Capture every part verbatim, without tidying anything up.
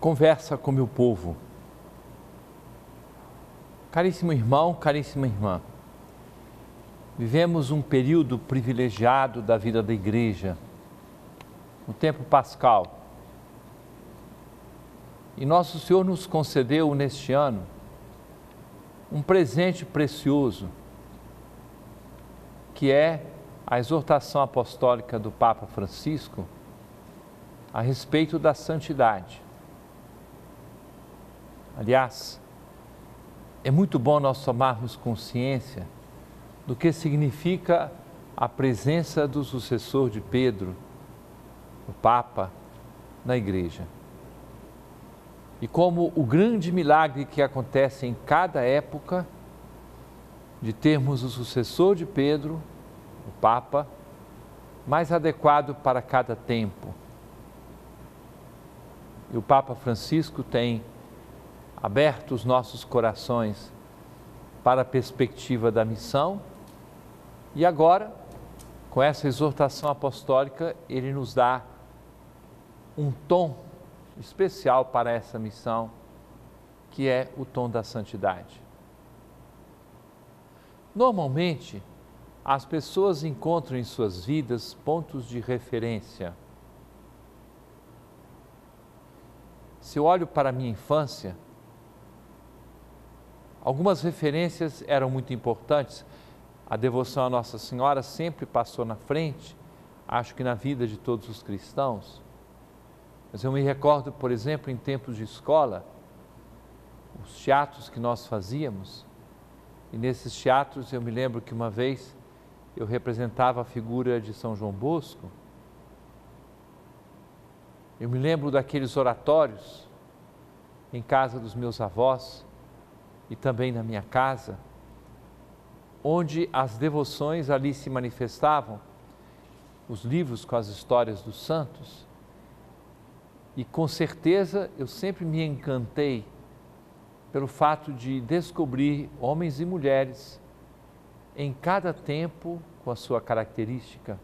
conversa com meu povo. Caríssimo irmão, caríssima irmã, vivemos um período privilegiado da vida da igreja, no tempo pascal. E Nosso Senhor nos concedeu neste ano um presente precioso, que é a exortação apostólica do Papa Francisco a respeito da santidade. Aliás, é muito bom nós tomarmos consciência do que significa a presença do sucessor de Pedro, o Papa, na Igreja. E como o grande milagre que acontece em cada época de termos o sucessor de Pedro, o Papa, mais adequado para cada tempo. E o Papa Francisco tem aberto os nossos corações para a perspectiva da missão e agora, com essa exortação apostólica, ele nos dá um tom especial para essa missão, que é o tom da santidade. Normalmente, as pessoas encontram em suas vidas pontos de referência. Se eu olho para a minha infância, algumas referências eram muito importantes. A devoção à Nossa Senhora sempre passou na frente, acho que na vida de todos os cristãos. Mas eu me recordo, por exemplo, em tempos de escola, os teatros que nós fazíamos, e nesses teatros eu me lembro que uma vez eu representava a figura de São João Bosco. Eu me lembro daqueles oratórios em casa dos meus avós, e também na minha casa, onde as devoções ali se manifestavam, os livros com as histórias dos santos, e com certeza eu sempre me encantei pelo fato de descobrir homens e mulheres em cada tempo com a sua característica.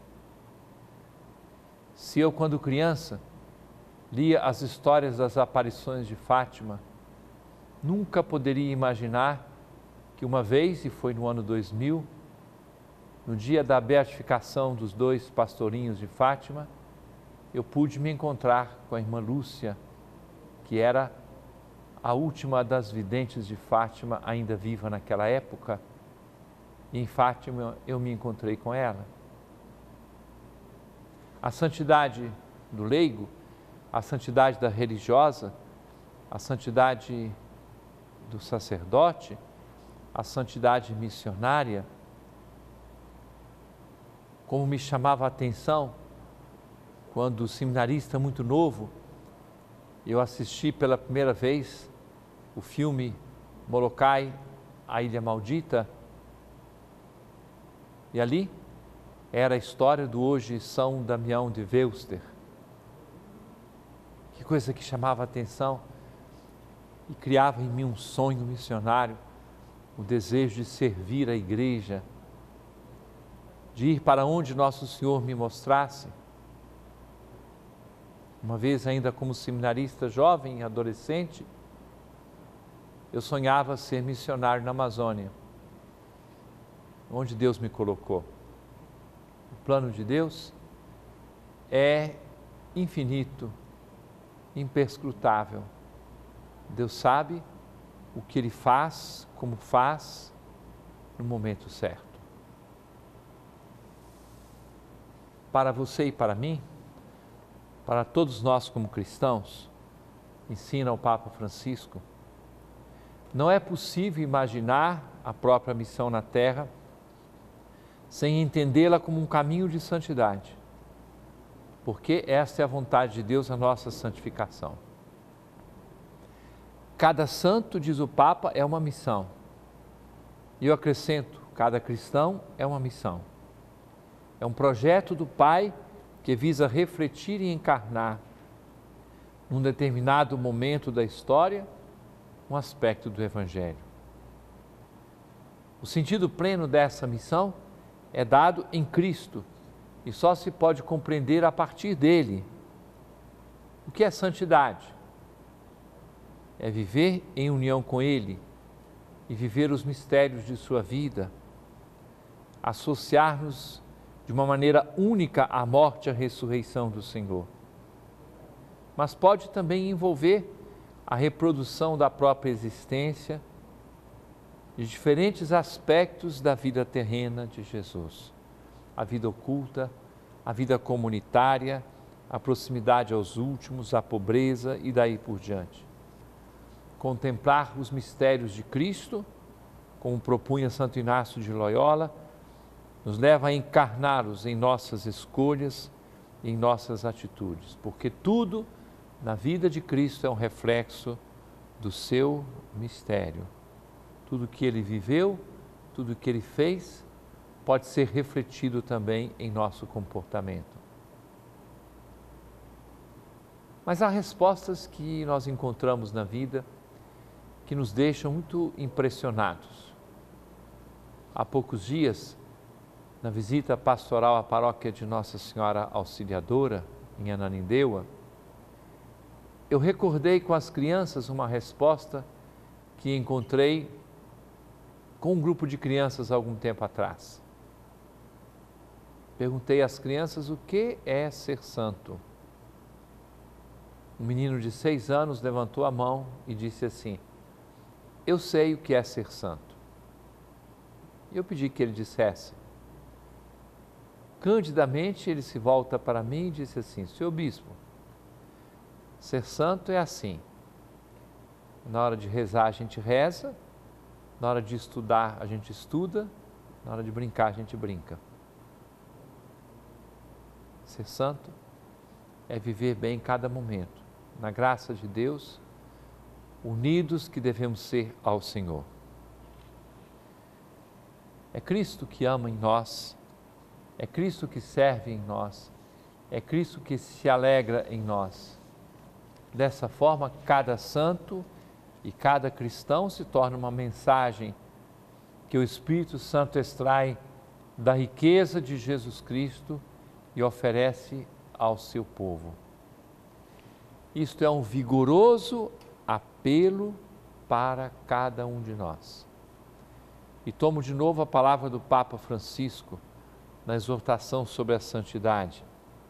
Se eu, quando criança, lia as histórias das aparições de Fátima, nunca poderia imaginar que uma vez, e foi no ano dois mil, no dia da beatificação dos dois pastorinhos de Fátima, eu pude me encontrar com a irmã Lúcia, que era a última das videntes de Fátima, ainda viva naquela época, e em Fátima eu me encontrei com ela. A santidade do leigo, a santidade da religiosa, a santidade do sacerdote, a santidade missionária, como me chamava a atenção quando, seminarista muito novo, eu assisti pela primeira vez o filme Molokai, a Ilha Maldita, e ali era a história do hoje São Damião de Veuster. Que coisa que chamava a atenção e criava em mim um sonho missionário, o desejo de servir a igreja, de ir para onde Nosso Senhor me mostrasse. Uma vez ainda como seminarista jovem e adolescente, eu sonhava ser missionário na Amazônia, onde Deus me colocou. O plano de Deus é infinito, imperscrutável. Deus sabe o que Ele faz, como faz, no momento certo. Para você e para mim, para todos nós como cristãos, ensina o Papa Francisco, não é possível imaginar a própria missão na Terra sem entendê-la como um caminho de santidade, porque esta é a vontade de Deus, a nossa santificação. Cada santo, diz o Papa, é uma missão. E eu acrescento, cada cristão é uma missão. É um projeto do Pai que visa refletir e encarnar, num determinado momento da história, um aspecto do Evangelho. O sentido pleno dessa missão é dado em Cristo e só se pode compreender a partir dele. O que é santidade? é viver em união com Ele e viver os mistérios de sua vida, associar-nos de uma maneira única à morte e à ressurreição do Senhor. Mas pode também envolver a reprodução da própria existência de diferentes aspectos da vida terrena de Jesus. A vida oculta, a vida comunitária, a proximidade aos últimos, a pobreza e daí por diante. Contemplar os mistérios de Cristo, como propunha Santo Inácio de Loyola, nos leva a encarná-los em nossas escolhas e em nossas atitudes, porque tudo na vida de Cristo é um reflexo do seu mistério. Tudo que ele viveu, tudo que ele fez, pode ser refletido também em nosso comportamento. Mas há respostas que nós encontramos na vida que nos deixam muito impressionados. Há poucos dias, na visita pastoral à paróquia de Nossa Senhora Auxiliadora, em Ananindeua, eu recordei com as crianças uma resposta que encontrei com um grupo de crianças há algum tempo atrás. Perguntei às crianças o que é ser santo. Um menino de seis anos levantou a mão e disse assim: eu sei o que é ser santo. E eu pedi que ele dissesse. Candidamente ele se volta para mim e disse assim: senhor bispo, ser santo é assim. Na hora de rezar a gente reza, na hora de estudar a gente estuda, na hora de brincar a gente brinca. Ser santo é viver bem em cada momento, na graça de Deus, unidos que devemos ser ao Senhor. É Cristo que ama em nós, é Cristo que serve em nós, é Cristo que se alegra em nós. Dessa forma, cada santo e cada cristão se torna uma mensagem que o Espírito Santo extrai da riqueza de Jesus Cristo e oferece ao seu povo. Isto é um vigoroso apelo para cada um de nós. E tomo de novo a palavra do Papa Francisco na exortação sobre a santidade.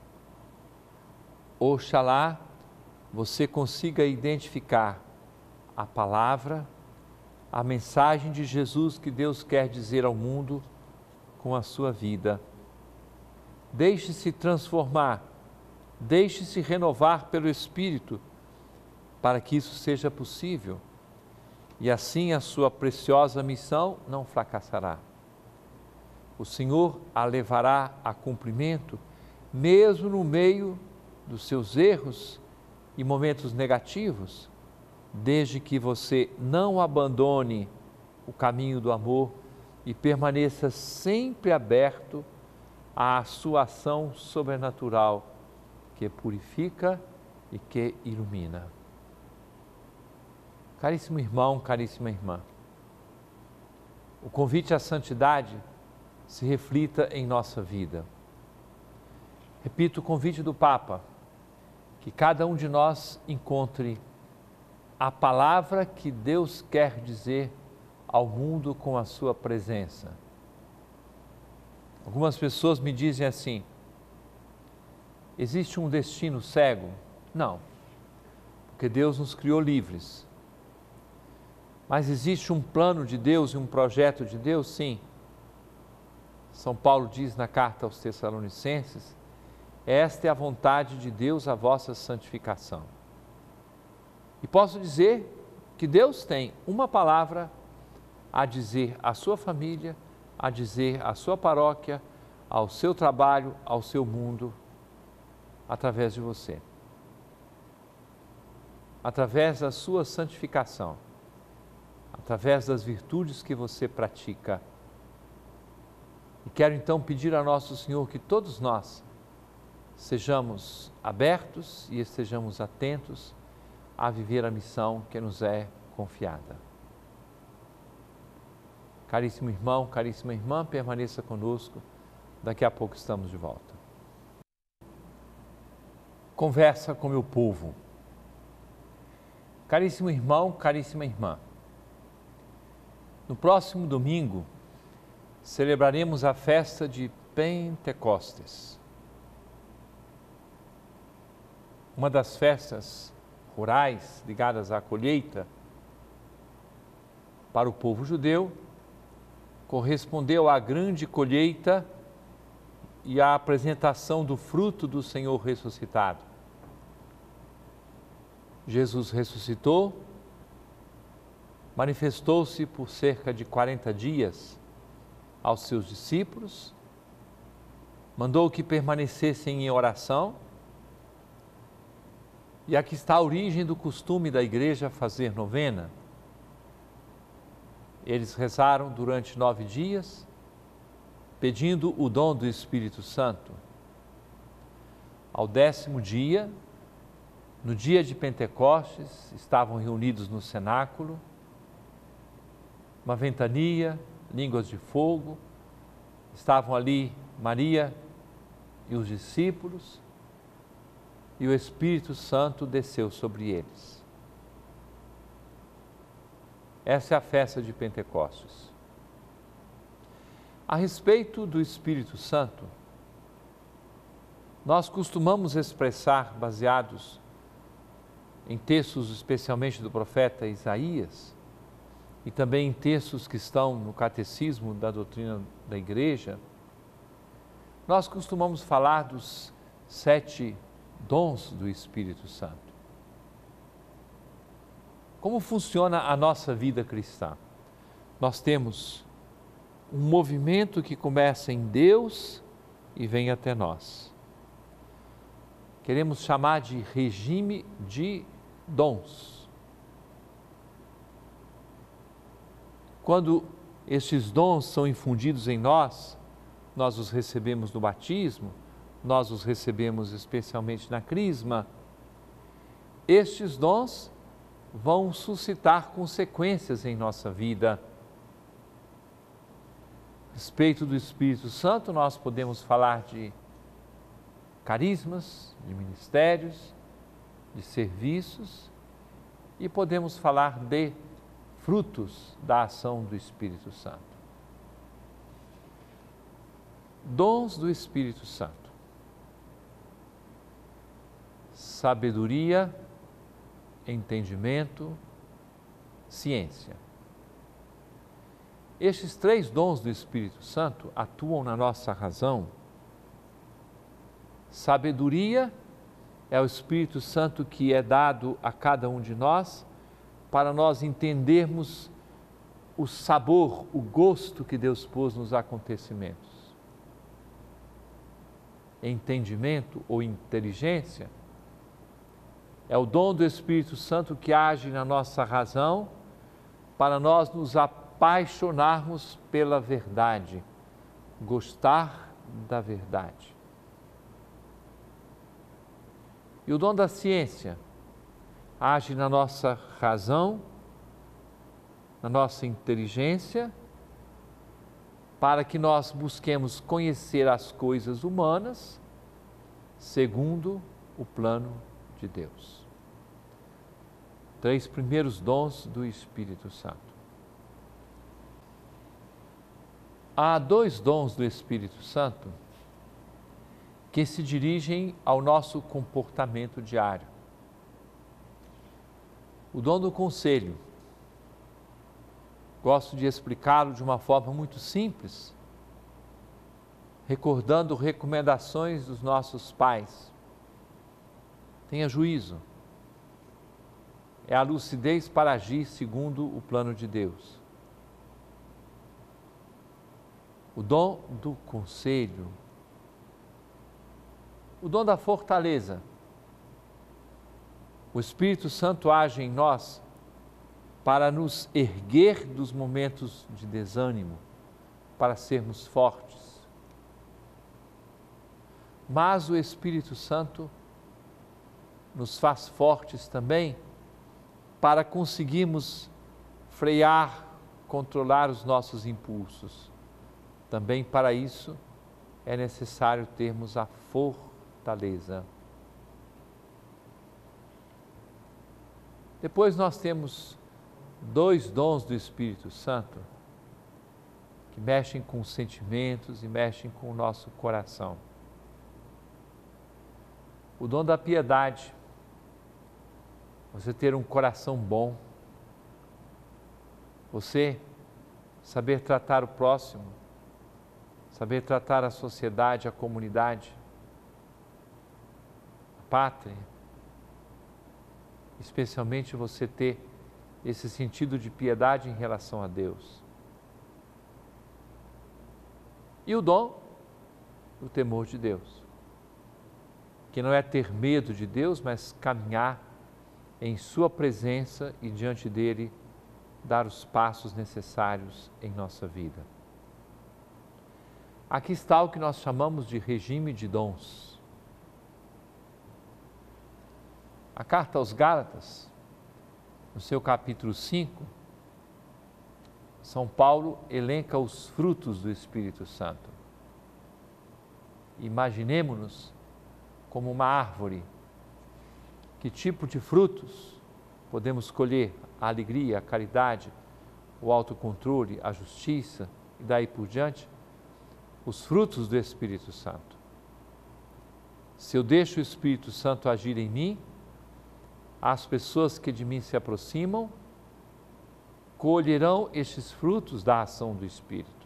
Oxalá você consiga identificar a palavra, a mensagem de Jesus que Deus quer dizer ao mundo com a sua vida. Deixe-se transformar, deixe-se renovar pelo Espírito, para que isso seja possível, e assim a sua preciosa missão não fracassará. O Senhor a levará a cumprimento, mesmo no meio dos seus erros e momentos negativos, desde que você não abandone o caminho do amor e permaneça sempre aberto à sua ação sobrenatural, que purifica e que ilumina. Caríssimo irmão, caríssima irmã, o convite à santidade se reflita em nossa vida. Repito o convite do Papa, que cada um de nós encontre a palavra que Deus quer dizer ao mundo com a sua presença. Algumas pessoas me dizem assim: existe um destino cego? Não, porque Deus nos criou livres. Mas existe um plano de Deus e um projeto de Deus? Sim. São Paulo diz na carta aos Tessalonicenses: esta é a vontade de Deus, a vossa santificação. E posso dizer que Deus tem uma palavra a dizer à sua família, a dizer à sua paróquia, ao seu trabalho, ao seu mundo, através de você. Através da sua santificação, através das virtudes que você pratica. E quero então pedir a nosso Senhor que todos nós sejamos abertos e estejamos atentos a viver a missão que nos é confiada. Caríssimo irmão, caríssima irmã, permaneça conosco, daqui a pouco estamos de volta. Conversa com meu povo. Caríssimo irmão, caríssima irmã, no próximo domingo celebraremos a festa de Pentecostes, uma das festas rurais ligadas à colheita. Para o povo judeu, correspondeu à grande colheita e à apresentação do fruto do Senhor ressuscitado. Jesus ressuscitou, manifestou-se por cerca de quarenta dias aos seus discípulos, mandou que permanecessem em oração, e aqui está a origem do costume da igreja fazer novena. Eles rezaram durante nove dias, pedindo o dom do Espírito Santo. Ao décimo dia, no dia de Pentecostes, estavam reunidos no cenáculo, uma ventania, línguas de fogo, estavam ali Maria e os discípulos, e o Espírito Santo desceu sobre eles. Essa é a festa de Pentecostes. A respeito do Espírito Santo, nós costumamos expressar, baseados em textos especialmente do profeta Isaías, e também em textos que estão no catecismo da doutrina da igreja, nós costumamos falar dos sete dons do Espírito Santo. Como funciona a nossa vida cristã? Nós temos um movimento que começa em Deus e vem até nós. Queremos chamar de regime de dons. Quando estes dons são infundidos em nós, nós os recebemos no batismo, nós os recebemos especialmente na crisma. Estes dons vão suscitar consequências em nossa vida. A respeito do Espírito Santo, nós podemos falar de carismas, de ministérios, de serviços, e podemos falar de frutos da ação do Espírito Santo. Dons do Espírito Santo: sabedoria, entendimento, ciência. Estes três dons do Espírito Santo atuam na nossa razão. Sabedoria é o Espírito Santo que é dado a cada um de nós para nós entendermos o sabor, o gosto que Deus pôs nos acontecimentos. Entendimento ou inteligência é o dom do Espírito Santo que age na nossa razão para nós nos apaixonarmos pela verdade, gostar da verdade. E o dom da ciência age na nossa razão, na nossa inteligência, para que nós busquemos conhecer as coisas humanas segundo o plano de Deus. Três primeiros dons do Espírito Santo. Há dois dons do Espírito Santo que se dirigem ao nosso comportamento diário. O dom do conselho. Gosto de explicá-lo de uma forma muito simples, recordando recomendações dos nossos pais. Tenha juízo. É a lucidez para agir segundo o plano de Deus. O dom do conselho. O dom da fortaleza. O Espírito Santo age em nós para nos erguer dos momentos de desânimo, para sermos fortes. Mas o Espírito Santo nos faz fortes também para conseguirmos frear, controlar os nossos impulsos. Também para isso é necessário termos a fortaleza. Depois nós temos dois dons do Espírito Santo que mexem com os sentimentos e mexem com o nosso coração. O dom da piedade, você ter um coração bom, você saber tratar o próximo, saber tratar a sociedade, a comunidade, a pátria, especialmente você ter esse sentido de piedade em relação a Deus. E o dom do temor de Deus, que não é ter medo de Deus, mas caminhar em sua presença e diante dele dar os passos necessários em nossa vida. Aqui está o que nós chamamos de regime de dons. A carta aos Gálatas, no seu capítulo cinco, São Paulo elenca os frutos do Espírito Santo. Imaginemo-nos como uma árvore. Que tipo de frutos podemos colher? A alegria, a caridade, o autocontrole, a justiça e daí por diante? Os frutos do Espírito Santo. Se eu deixo o Espírito Santo agir em mim, as pessoas que de mim se aproximam colherão estes frutos da ação do Espírito.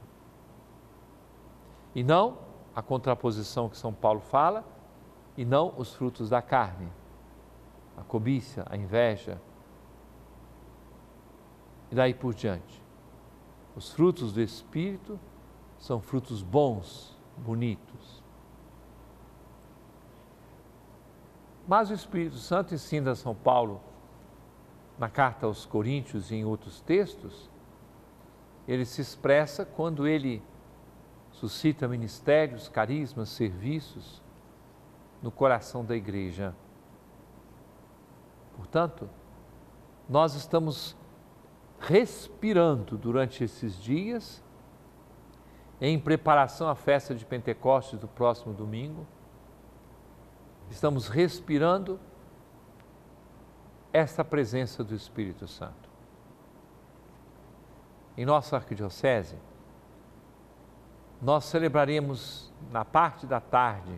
E não a contraposição que São Paulo fala, e não os frutos da carne, a cobiça, a inveja, e daí por diante. Os frutos do Espírito são frutos bons, bonitos. Mas o Espírito Santo ensina a São Paulo, na carta aos Coríntios e em outros textos, ele se expressa quando ele suscita ministérios, carismas, serviços no coração da igreja. Portanto, nós estamos respirando durante esses dias, em preparação à festa de Pentecostes do próximo domingo, estamos respirando esta presença do Espírito Santo. Em nossa arquidiocese, nós celebraremos na parte da tarde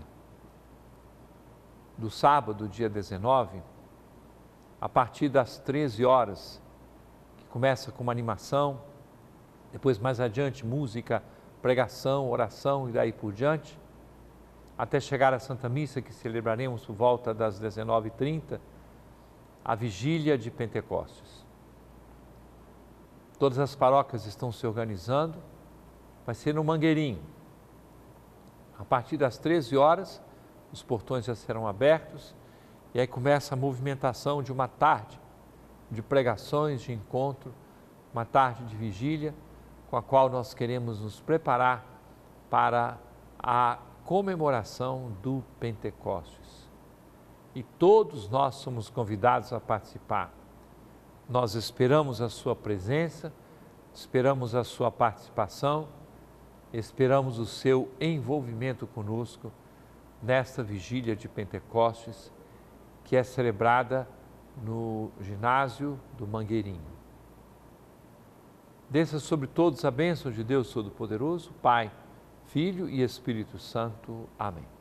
do sábado, dia dezenove, a partir das treze horas, que começa com uma animação, depois mais adiante música, pregação, oração e daí por diante, até chegar à Santa Missa, que celebraremos por volta das dezenove e trinta, a vigília de Pentecostes. Todas as paróquias estão se organizando, vai ser no Mangueirinho. A partir das treze horas, os portões já serão abertos e aí começa a movimentação de uma tarde de pregações, de encontro, uma tarde de vigília, com a qual nós queremos nos preparar para a comemoração do Pentecostes. E todos nós somos convidados a participar. Nós esperamos a sua presença, esperamos a sua participação, esperamos o seu envolvimento conosco nesta vigília de Pentecostes, que é celebrada no ginásio do Mangueirinho. Desça sobre todos a bênção de Deus Todo-Poderoso, Pai, Filho e Espírito Santo. Amém.